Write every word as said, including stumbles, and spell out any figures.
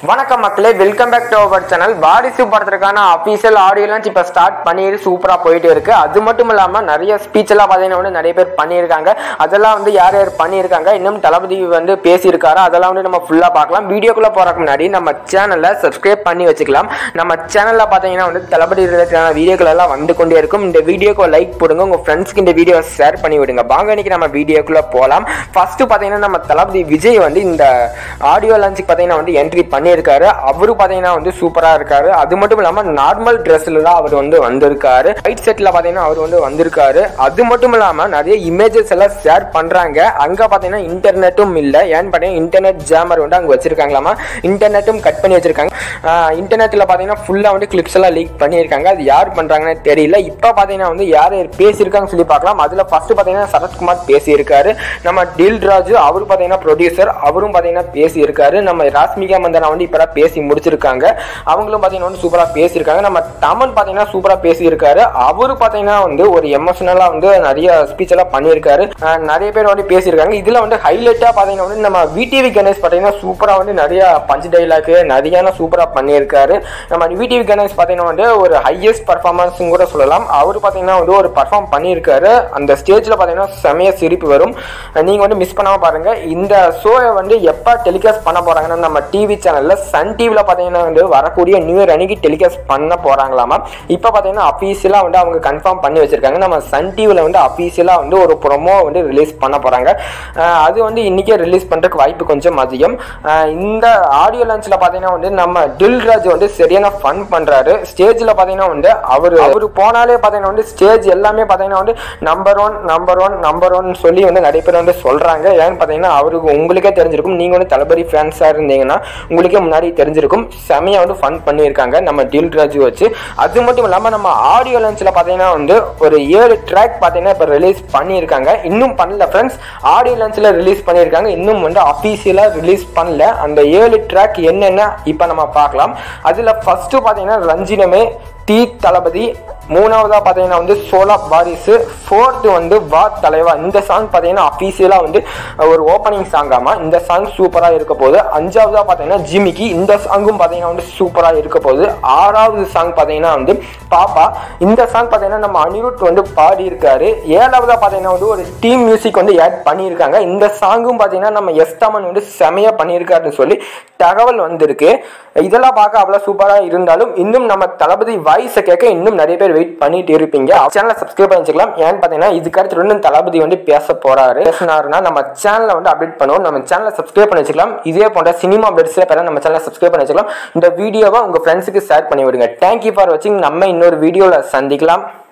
வணக்கம் மக்களே, welcome back to our channel. Varisu படத்திற்கான அஃபீஷியல் ஆடியோ லான்ச் இப்போ ஸ்டார்ட் பண்ணிட்டு சூப்பராக போயிட்டு இருக்கு. அது மட்டும் இல்லாமல் நிறைய ஸ்பீச் எல்லாம் பார்த்தீங்கன்னா வந்து நிறைய பேர் பண்ணியிருக்காங்க. அதெல்லாம் வந்து யார் யார் பண்ணியிருக்காங்க, இன்னும் தளபதி வந்து பேசியிருக்காரு, அதெல்லாம் வந்து நம்ம ஃபுல்லாக பார்க்கலாம். வீடியோக்குள்ளே போகிறதுக்கு முன்னாடி நம்ம சேனலை சப்ஸ்கிரைப் பண்ணி வச்சுக்கலாம். நம்ம சேனலில் பார்த்தீங்கன்னா வந்து தளபதி ரிலேட்டடான வீடியோக்கள் எல்லாம் வந்து கொண்டே இருக்கும். இந்த வீடியோக்கு லைக் போடுங்க, உங்கள் ஃப்ரெண்ட்ஸ்க்கு இந்த வீடியோ ஷேர் பண்ணி விடுங்க. வாங்க இன்னைக்கு நம்ம வீடியோக்குள்ளே போகலாம். ஃபர்ஸ்ட் பார்த்தீங்கன்னா நம்ம தளபதி விஜய் வந்து இந்த ஆடியோ லான்ச்சுக்கு பார்த்தீங்கன்னா வந்து என்ட்ரி பண்ணி இருக்காரு. அவரு பாத்தீங்கன்னா வந்து சூப்பரா இருக்காரு. அது மட்டும் இல்லாம நார்மல் டிரெஸ்ல தான் அவர் வந்து வந்திருக்காரு. ரைட் செட்ல பாத்தீங்கன்னா அவர் வந்து வந்திருக்காரு. அது மட்டும் இல்லாம நிறைய இமேஜஸ் எல்லாம் ஷேர் பண்றாங்க. அங்க பாத்தீங்கன்னா இன்டர்நெட்டும் இல்ல. ஏன்னு பாத்தீங்கன்னா இன்டர்நெட் ஜாமர் வந்து அங்க வச்சிருக்காங்களாமா. இன்டர்நெட்டும் கட் பண்ணி வச்சிருக்காங்க. இன்டர்நெட்ல பாத்தீங்கன்னா ஃபுல்லா வந்து கிளிப்ஸ் எல்லாம் லீக் பண்ணியிருக்காங்க. அது யார் பண்றாங்கன்னு தெரியல. இப்ப பாத்தீங்கன்னா வந்து யார் யார் பேசியிருக்காங்க சொல்லி பார்க்கலாம். அதுல ஃபர்ஸ்ட் பாத்தீங்கன்னா சரத்குமார் பேசியிருக்காரு. நம்ம டில்ராஜு அவரு பாத்தீங்கன்னா ப்ரொடியூசர், அவரும் பாத்தீங்கன்னா பேசியிருக்காரு. நம்ம ராஷ்மிகா மந்தனா வந்து இப்ப பேசி முடிச்சிருக்காங்க. அவங்களும் பாத்தீங்கன்னா சூப்பரா பேசியிருக்காங்க. நம்ம தமன் பாத்தீங்கன்னா சூப்பரா பேசியிருக்காரு. அவரு பாத்தீங்கன்னா வந்து ஒரு எமோஷனலா வந்து நிறைய ஸ்பீச் எல்லாம் பண்ணியிருக்காரு. நிறைய பேர் வந்து பேசியிருக்காங்க. இதுல வந்து ஹைலைட்டா பாத்தீங்கன்னா வந்து நம்ம விடிவி கணேஷ் பாத்தீங்கன்னா சூப்பரா வந்து நிறைய பஞ்ச் டைலாக் நிறைய சூப்பரா பண்ணியிருக்காரு. நம்ம விடிவி கணேஷ் பாத்தீங்கன்னா வந்து ஒரு ஹையஸ்ட் பர்ஃபார்மன்ஸ் கூட சொல்லலாம். அவரு பாத்தீங்கன்னா வந்து ஒரு பர்ஃபார்ம் பண்ணியிருக்காரு. அந்த ஸ்டேஜ்ல பாத்தீங்கன்னா செமைய சிரிப்பு வரும். நீங்க வந்து மிஸ் பண்ணாம பாருங்க. இந்த ஷோவை வந்து எப்ப டெலிகாஸ்ட் பண்ண போறாங்கன்னா நம்ம டிவி சேனல்ல சன் டிவில பாத்தீங்கன்னா வந்து வரக்கூடிய நியூ இயர் அன்னைக்கு டெலிகாஸ்ட் பண்ண போறாங்களாமா. இப்ப பாத்தீங்கன்னா அபிஷியலா வந்து அவங்க கன்ஃபார்ம் பண்ணி வச்சிருக்காங்க. நம்ம சன் டிவில வந்து அபிஷியலா வந்து ஒரு ப்ரோமோ வந்து ரிலீஸ் பண்ண போறாங்க. அது வந்து இன்னைக்கே ரிலீஸ் பண்றதுக்கு வாய்ப்பு கொஞ்சம் அதிகம். இந்த ஆடியோ லான்ச்ல பாத்தீங்கன்னா வந்து நம்ம டில்ராஜ் வந்து சரியான ஃபன் பண்றாரு. ஸ்டேஜ்ல பாத்தீங்கன்னா வந்து அவரு அவரு போனாலே பாத்தீங்கன்னா வந்து ஸ்டேஜ் எல்லாமே பாத்தீங்கன்னா வந்து number one number one number one சொல்லி வந்து நிறைய பேர் வந்து சொல்றாங்க. ஏன்னு பாத்தீங்கன்னா அவருக்கு உங்களுக்கே தெரிஞ்சிருக்கும். நீங்க வந்து தளபதி ஃபேன்ஸா இருந்தீங்கன்னா உங்களுக்கே முன்னாடி தெரிஞ்சிருக்கும். செமையா வந்து ஃபன் பண்ணியிருக்காங்க நம்ம டில்ராஜு வச்சு. அது மட்டும் இல்லாம நம்ம ஆடியோ லான்ச்ல பாத்தீங்கன்னா வந்து ஒரு ஏழு ட்ராக் பாத்தீங்கன்னா இப்ப ரிலீஸ் பண்ணியிருக்காங்க. இன்னும் பண்ணல ஃப்ரெண்ட்ஸ். ஆடியோ லான்ச்ல ரிலீஸ் பண்ணியிருக்காங்க. இன்னும் வந்து அபிஷியலா ரிலீஸ் பண்ணல. அந்த ஏழு ட்ராக் என்னென்ன இப்ப நம்ம பார்க்கலாம். அதுல ஃபர்ஸ்ட் பாத்தீங்கன்னா ரஞ்சினமே, டி தளபதி, மூணாவதா பாத்தீங்கன்னா வந்து சோலா வாரிசு, ஃபோர்த் வந்து வா தலைவா. இந்த சாங் பாத்தீங்கன்னா அபிஷியலா வந்து ஒரு ஓப்பனிங் சாங் ஆமா. இந்த சாங் சூப்பரா இருக்க போகுது. அஞ்சாவதா பாத்தீங்கன்னா ஜிமிக்கி, இந்த சாங்கும் பாத்தீங்கன்னா வந்து சூப்பரா இருக்க போகுது. ஆறாவது சாங் பாத்தீங்கன்னா வந்து பாப்பா, இந்த சாங் பாத்தீங்கன்னா நம்ம அனிருத் வந்து பாடி இருக்காரு. ஏழாவதா பாத்தீங்கன்னா வந்து ஒரு டீம் மியூசிக் வந்து ஆட் பண்ணியிருக்காங்க. இந்த சாங்கும் பாத்தீங்கன்னா நம்ம எஸ் தமன் வந்து செமையா பண்ணியிருக்காருன்னு சொல்லி தகவல் வந்திருக்கு. இதெல்லாம் பார்க்க அவ்வளவு சூப்பரா இருந்தாலும் இன்னும் நம்ம தளபதி வாய்ஸை கேட்க இன்னும் நிறைய பேர் வெயிட் பண்ணிட்டு இருப்பீங்க. சேனலை சப்ஸ்கிரைப் பண்ணி வச்சுக்கலாம். ஏன்னு பாத்தீங்கன்னா இதுக்கு அடுத்து இன்னும் தளபதி வந்து பேச போறாரு. பேசினாருன்னா நம்ம சேனலை வந்து அப்டேட் பண்ணுவோம். நம்ம சேனலை சப்ஸ்கிரைப் பண்ணி வச்சுக்கலாம். இதே போன்ற சினிமா அப்டேட்ஸ் நம்ம சேனலை சப்ஸ்கிரைப் பண்ணி வச்சுக்கலாம். இந்த வீடியோவை உங்க ஃப்ரெண்ட்ஸுக்கு ஷேர் பண்ணி விடுங்க. தேங்க்யூ ஃபார் வாட்சிங். நம்ம இன்னொரு வீடியோல சந்திக்கலாம்.